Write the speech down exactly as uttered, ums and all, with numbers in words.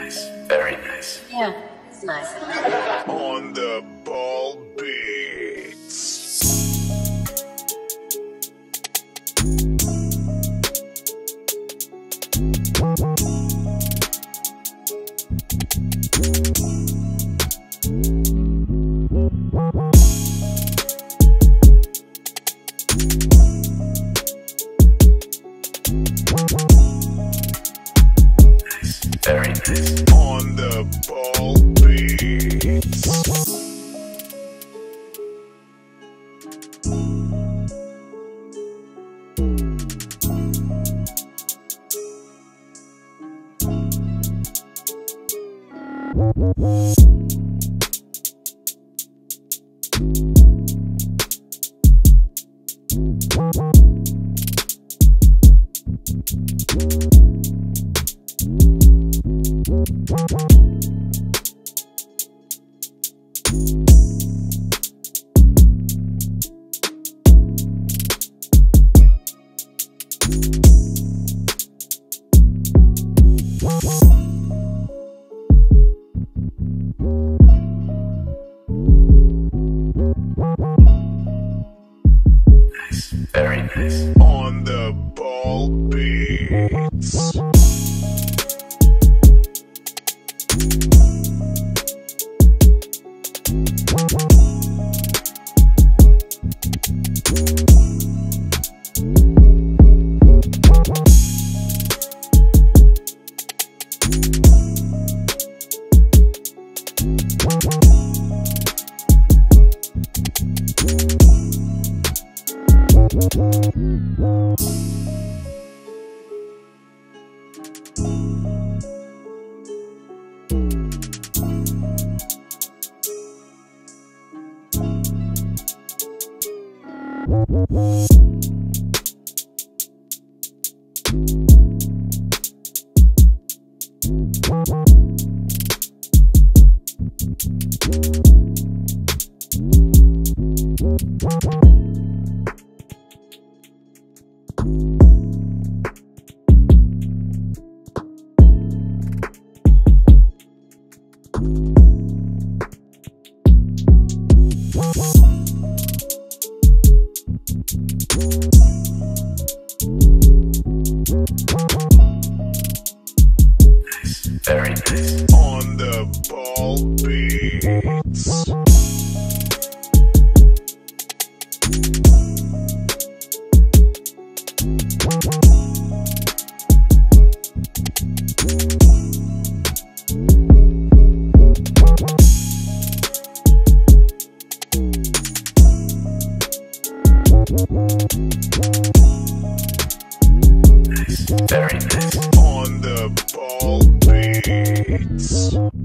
Nice. Very nice. Yeah, it's nice. On the ball beats. Nice. Very nice. On the ball beats. Nice. Very nice. On the ball beats. Nice. Very nice. On the ball beats. Nice. Very nice. On the ball beats.